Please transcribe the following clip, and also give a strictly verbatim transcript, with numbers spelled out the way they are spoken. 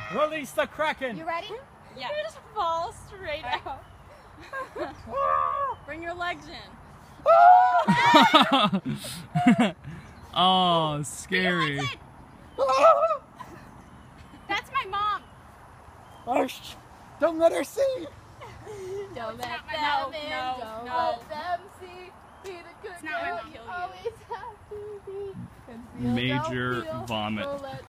Release the Kracken. You ready? Yeah. You just fall straight out. Bring your legs in. Oh, scary. That's my mom. Oh, sh don't let her see. Don't let them No, in, no, don't no. let them see. Be the good It's not my girl kill you you. always have to be. And feel, Major don't feel, vomit. don't let